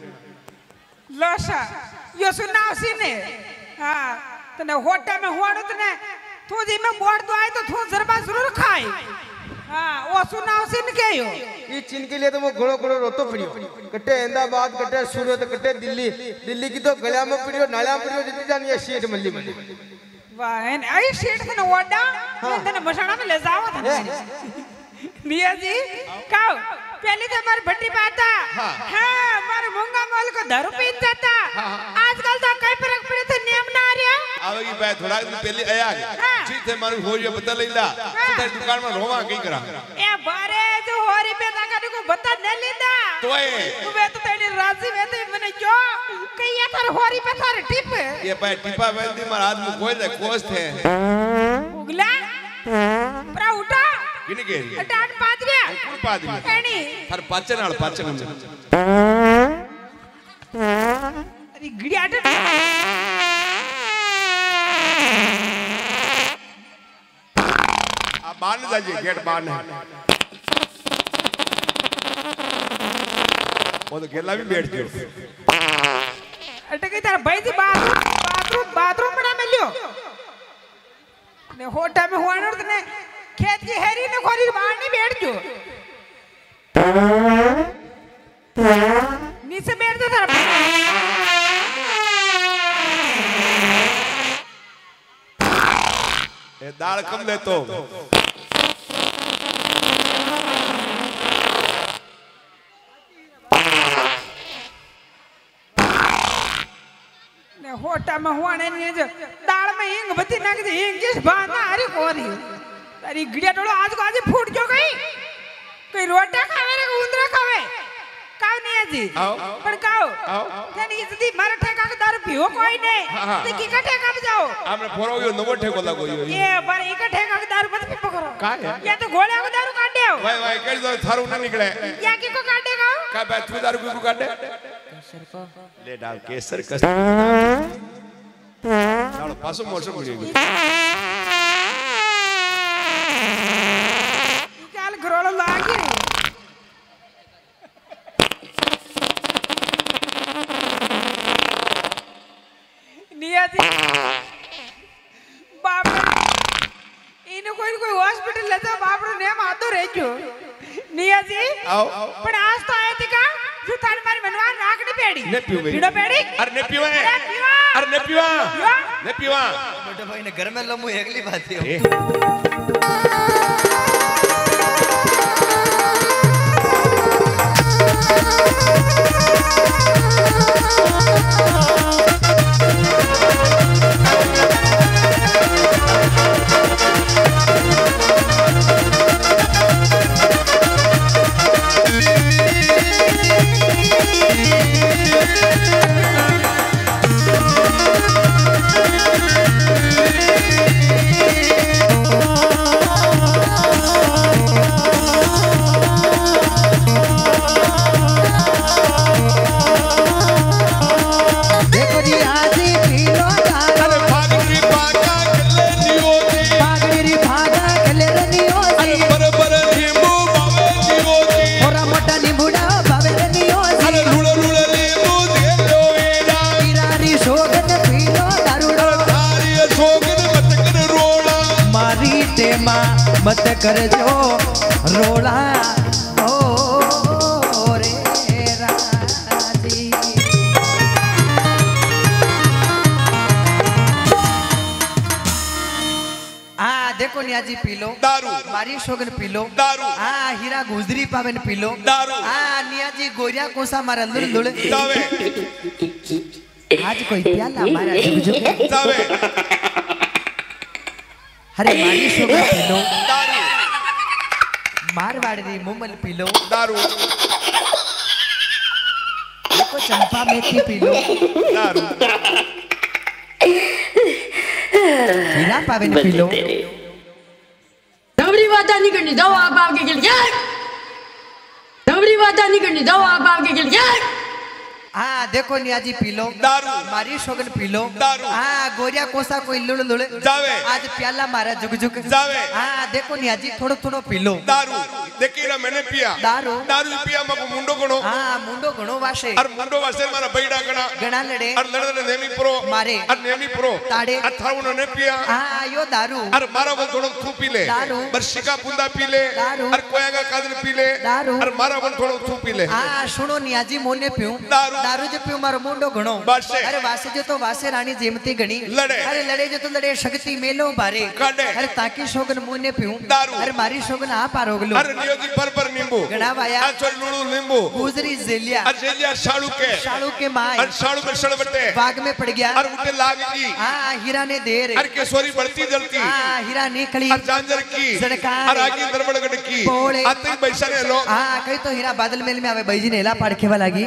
F: लोसा यो सुनाव सीने हां तने होटा में हुआड़ो तने तू जी में बोर्ड दो आए तो तू जरबा जरूर खाए हां वो सुनाओ सिन के यो
C: ये चिन के लिए तो वो घोड़ो घोड़ो रोतो पड़ियो कट्टे अहमदाबाद कट्टे सूरत कट्टे दिल्ली की तो गला में पड़ियो नाला में पड़ियो जितनी जानी है सीट मल्ली
F: वाह एन आई सीट ने ओडा तने मसाणा में ले जाओ तने मिया जी काओ पहले तो हमारे भट्टी पे आता हां मारे मूंगा मोल को दारू पीन जाता आजकल तो कई फर्क पड़े थे नियम ना आ रहा
E: आवेगी बाय थोड़ा दिन पहले आया ठीक थे मारू हो ये बता लेला सीधा दुकान में रोवा कई करा
F: ए बारे जो होरी पे ताका को बता न लेदा
E: तो ए
F: वे तो तेरी राजी वे तो मने जो कई ये थार होरी पे थार टिप
E: ये पे टिपा वेंदी मार आदमी कोई दे कोस थे
F: उगला प्रा उठा
E: किने के
F: अटाट पादरिया
E: कौन पादरी
F: एनी
E: थार पाचन
F: अरे गिड़ियाट
E: आ बान जाजे गेट बान है वो तो गेला भी बैठ गयो
F: अटके तार भाई जी बाथरूम बना में लियो ने होटा में हुआनो तने खेत की हेरी ने खोरी बाहर नहीं बैठ जो नीचे बैठ जा तार
E: ए दाल कम दे तो
F: ने होटा में हुआने ने जो दाल में हींग बत्ती नाख दे हींग किस बांधा अरे कोरी तारी गिड़िया टोलो आज को आज फूट जो गई कोई रोटा खावे रे उंदरा खावे काव नहीं है जी पर काव यानी इतनी मार ठेका के दारू पियो कोई नहीं तो की का ठेका पे जाओ
E: हमने फोरो यो नवो ठेको लागो यो
F: ये पर एक ठेका के दारू मत पियो करो
E: का है
F: या तो घोड़े को दारू काट दे
E: भाई कई तो थारू ना निकले
F: या की को काटेगा
E: का बे तू दारू को काटे केसर को ले डाल केसर कस डालो पासो मोसो मुड़ी
F: काल घरोलो लागी निया जी बाप इने कोई हॉस्पिटल ले जाओ बाप रो नेम आतो रह जो निया जी
E: आओ
F: पण आज तो आए थे का जो थान मारी मनवार नाक ने पेड़ी
E: ने पियो
F: पीड़ो पेड़ी
E: अरे ने पीवा
B: मोटे भाई ने घर में लम्बू अगली बात है मत कर जो रोला ओ रे राजी। देखो नियाजी पी लो
E: दारू,
B: मारी शोगन पी लो
E: दारू,
B: हीरा गुजरी पावन पी लो
E: दारू,
B: नियाजी गोरिया कोसा मारा लुड़ लुड़
E: जावे
B: आज कोई प्याला मारा जुग जुग
E: जावे
B: अरे मारी शोगन पी लो
E: दारू,
B: मारवाड़ी मुमल पी लो
E: दारू,
B: देखो चंपा मेथी पी लो
E: दारू,
B: हीरा पावन पी लो
G: डबरी वादा नहीं करनी जाओ आप आपके गिल गया डबरी वादा नहीं करनी जाओ आप आपके गिल गया
B: देखो नियाजी पी लो
E: दारू,
B: मारी शोगन पी लो
E: दारू,
B: गोरिया कोसा कोई लुड़ लुड़
E: जावे
B: आज प्याला मारा जुग जुग
E: जावे
B: देखो नियाजी थोड़ो थोड़ो पी लो
E: दारू देखी ना मैंने पिया
B: दारू
E: दारू पिया मको मुंडो गणो
B: मुंडो घणो वाशे
E: और मुंडो वासे मारा बैडा गणा
B: गणा लड़े
E: और लड़े नेमी प्रो
B: मारे
E: और नेमी प्रो
B: ताड़े
E: और थारो ने पिया
B: यो दारू
E: और मारा वो थोड़ो थू पी ले
B: दारू
E: बरशिका पुंदा पी ले
B: दारू
E: और कोयगा कादर पी ले
B: दारू
E: और मारा वो थोड़ो थू पी ले
B: सुनो नियाजी मोने पियो
E: दारू
B: दारू जो पियो मारो मुंडो घणो
E: वासे
B: अरे वासे जो तो वासे रानी जेमती गणी
E: लड़े
B: अरे लड़े जो तो लड़े शक्ति मेलो बारे
E: काडे
B: अरे ताकि शोगन मुने पियो
E: दारू
B: अरे मारी शोगन आ पारोगलो
E: अरे नियोजी पर नींबू
B: गणा वाया
E: अच्छा लूड़ू नींबू
B: गुजरी जेलिया
E: जेलिया शालू के
B: माय
E: और शालू में सड़बटे
B: बाग में पड़ गया
E: और उठे लाग की
B: हीरा ने देर
E: और केसोरी बढ़ती जलती
B: हीरा निकली
E: और जानजर की
B: सड़कार
E: और आगे दरबड़गड़ की
B: बोले
E: आते ही पैसा ने लो
B: कहीं तो हीरा बादल मेल में आवे बैजी ने एला पाड़खे वाला लगी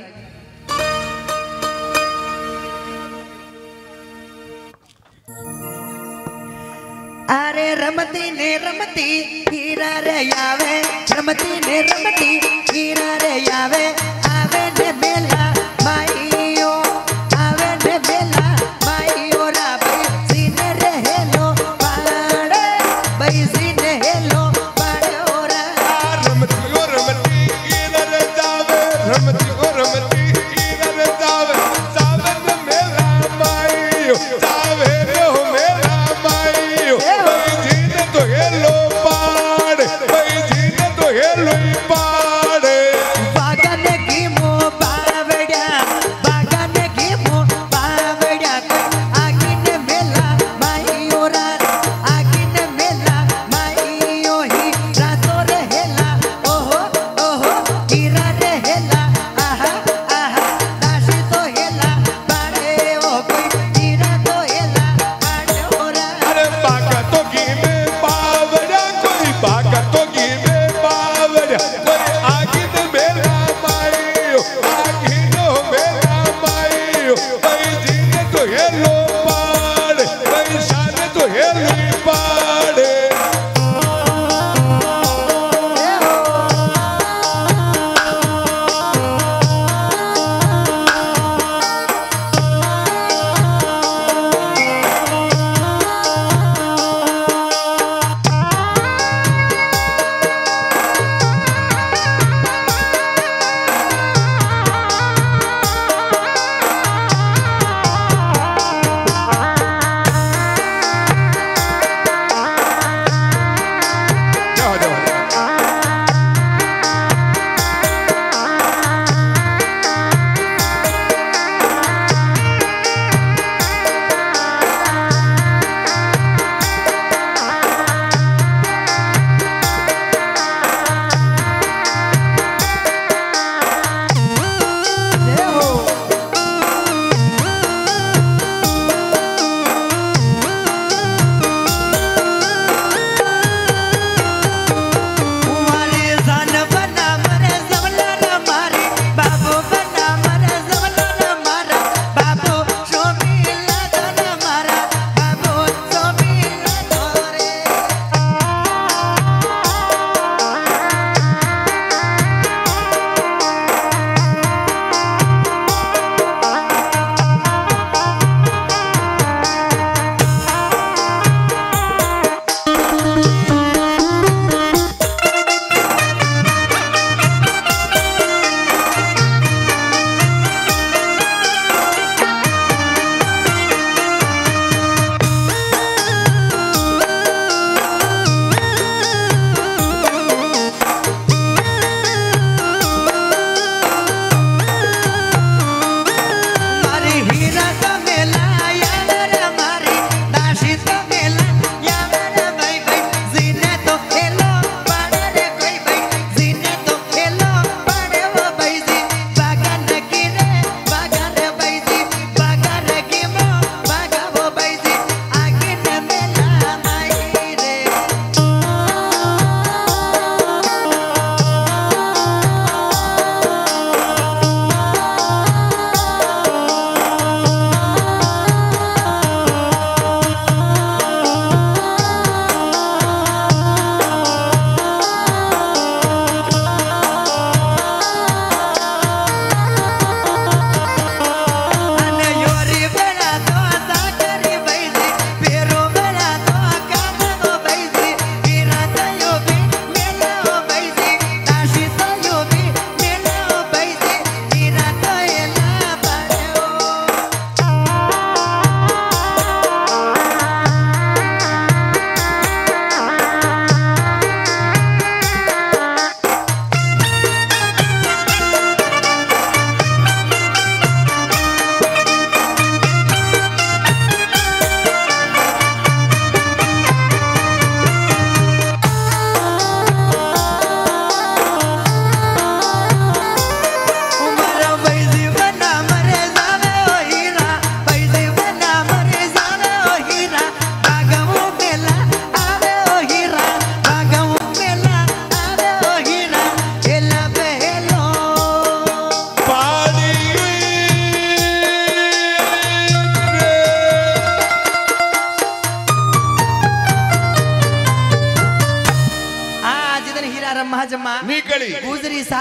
B: अरे रमती ने रमती हीरा रे आवे रमती ने रमती हीरा रे आवे आवे ने बेला माईयो आवे ने बेला माईयो रा बैसी ने रे हेलो पाड़े बैसी ने हेलो पाड़े ओरा
E: रमती हीरा रे जावे रमती हीरा रे जावे जावे ने मेरा माईयो जावे रे हो मेरा माईयो बैजी ने तो हेलो पाड़े बैजी ने तो हेलो पाड़े
B: बागन की मो बावड़िया बागन की मो बावड़िया आगिन मेला माईयो रात आगिन मेला माईयो ही रातो रहेला ओहो ओहो हीरा रहेला आहा आहा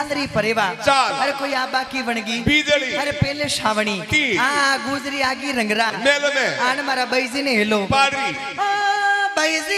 B: चालरी परेवा
E: चाल
B: अरे कोई आबा की बनगी
E: बीजली
B: अरे पहले शावणी हाँ गुजरी आगी रंगरा
E: मेल में
B: आन मारा बैजी ने हेलो
E: पाड़ी
B: बैजी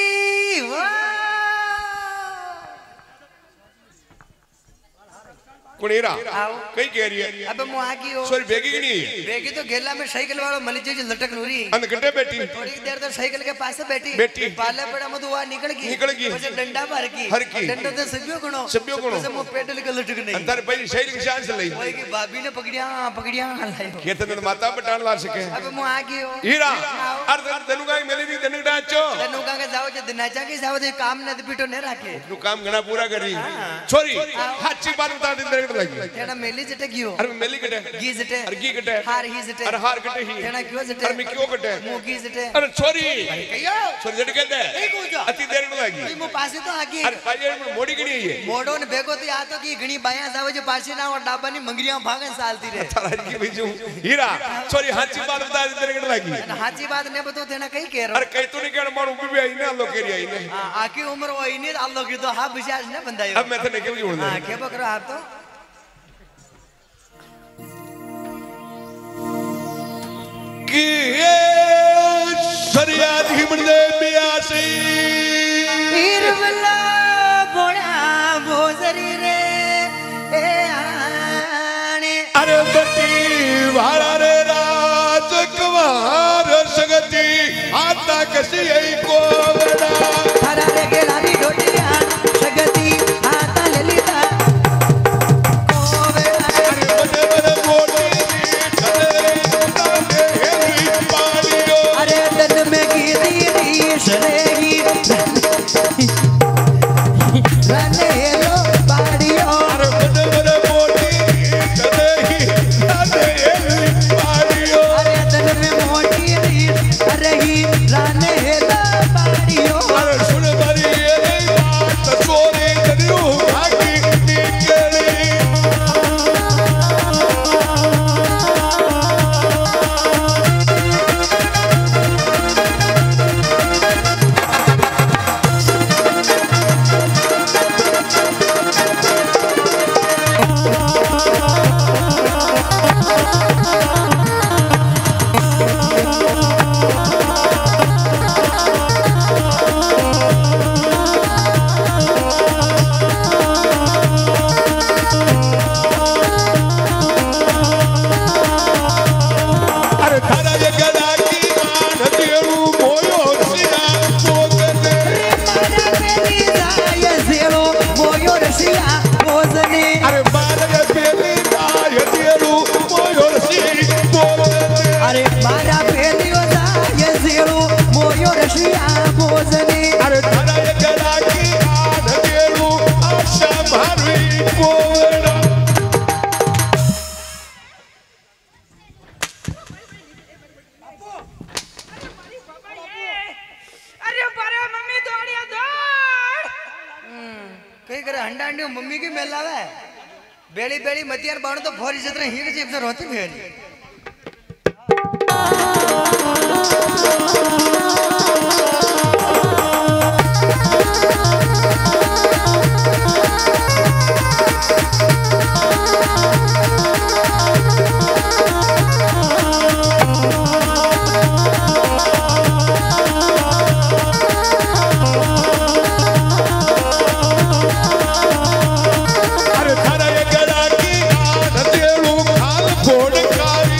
E: कुणीरा कई कह रही है
B: अब मु आगी हो
E: सॉरी बेगी की नहीं
B: बेगी तो गेला में साइकिल वाला मलिजे जी लटक नूरी
E: अंद गड्ढे बैठी
B: थोड़ी देर तो साइकिल के पास बैठी पाले पड़ा मधु वहां निकल गई उसे डंडा मार की डंडा तो सबियो गुणो उसे मु पेडल के लटक नहीं
E: अंदर पहली शैल की शान से लई
B: वही की भाभी ने पकड़िया लायो
E: खेतन माता बटान ला सके
B: अब मु आगी हो
E: हीरा अर्ध दनुगा मेली दी दनुगा चो
B: दनुगा के जाओ जे दिनाचा की जाओ जे काम न पीटो ने राखे
E: नु काम घना पूरा करी छोरी हाची बात बता दिन लगी
B: तेरा मेली जटे गियो
E: अरे मेली कटे
B: गी जटे
E: अरे गी कटे
B: हार ही जटे
E: अरे हार कटे ही
B: तेरा क्यों जटे
E: अरे मैं क्यों कटे
B: मु गी जटे
E: अरे छोरी
B: कहियो
E: छोरी जट कहते
B: ए कूजो
E: अति देर में लगी
B: मु पासे तो आगी
E: अरे पाजे में मोड़ी गणी है
B: मोडो ने बेगो तो आ तो की घणी बाया जावे जो पासे ना और डाबा नी मंगरिया भागन सालती रे
E: तारा की भेजू हीरा छोरी हाची बात बता दिन देर लगी
B: हाची बात ने बतो तेना कई कह रहा
E: अरे कई तो नहीं कहना मारू भी आई ना लो केरी आई ने
B: आकी उम्र वही ने अल्लाह की तो हा विश्वास ने बंदायो
E: अब मैं तो निकल गई हूं
B: हां के बकरो आप तो
E: कि सरिया धीमन दे बियासी
B: वीरवला बोड़ा भोजरी रे ए आने
E: अरे बती वाला रे राजकुमार सगती आता कसी आई कोवड़ा
B: हरा रे गेला भी डोटिया सगती आता ललिता कोवड़ा
E: अरे बने बने मोटी
B: अरे दन में की दीदी सनेगी रने लो बाड़ियो
E: अरे बने बने मोटी सनेगी रने बाड़ियो
B: अरे दन में मोटी रही रने लो बाड़ियो
E: अरे सुन बरी ये बात सोरे जनियो भागी निकली अरे थारा ये गला की मान देरू मोयो सिया मोगने
B: मारा पेली जाय जेरो मोयो रसिया मोजने
E: अरे मारा पेली जाय देरू मोयो सिया मोगने
B: अरे मारा पेली जाय जेरो मोयो रसिया मोजने
E: अरे थारा ये गला की मान देरू आशा भारी कोवड़ा
F: अरे बारे मम्मी दौड़िया दौड़
B: कई करे हंडा हंडी मम्मी की मेलावे बेड़ी बेड़ी मतियार बाण तो फोरी जतरे हीर जीप से रोती भेली
E: अरे थारा ये गला की मान देरू खाल फोड़ कारी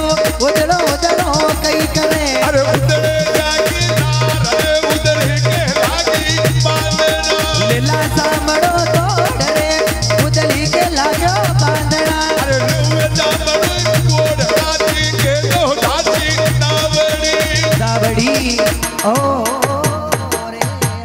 B: उधड़ो उधड़ो कई करे
E: अरे उधड़े जागी नारे उधड़े के लागी बांधना
B: लीला सामड़ो तो डरे उधड़ी के लागो बांधना
E: अरे रुए जामड़ कोड राती के लो दाती दावड़ी
B: दावड़ी ओ रे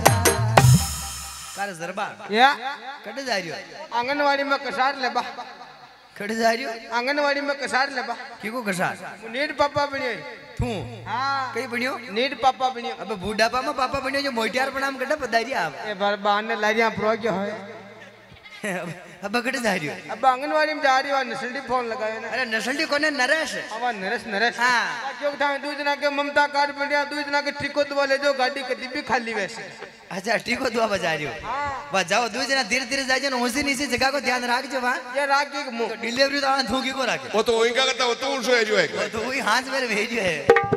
B: कार जरबा
C: या
B: कट जा रही हो
C: आंगनवाड़ी में कसार ले बा
B: कट जा रही हो
C: आंगनवाड़ी में कसार ले बा
B: की को कसार
C: नीड पापा बनियो
B: तू
C: हां
B: कई बनियो
C: नीड पापा बनियो
B: अब बूढ़ापा में पापा बनियो जो मोटियार प्रणाम कटा पधारी आप
C: ए बरबान ने लारियां प्रो के है
B: अब कट जा रही हो
C: अब आंगनवाड़ी में जा रही हो नसल्डी फोन लगायो ना
B: अरे नसल्डी कोने नरेश
C: अब नरेश
B: हां
C: क्यों था दूध ना के ममता कार्ड बढ़िया दूध ना के टिको दवा ले जो गाड़ी के डिब्बी खाली वैसे
B: अच्छा ठीक हो दुआ बजा रही हो वाह जाओ दो जना धीरे धीरे जाए जन उसी नीचे जगह को ध्यान रख जो वहां
C: ये राखी के मुंह
B: डिलीवरी तो थूकी को रखे
E: वो तो वही क्या करता वो तो उनसे है जो है
B: तो वही हाथ में भेजियो है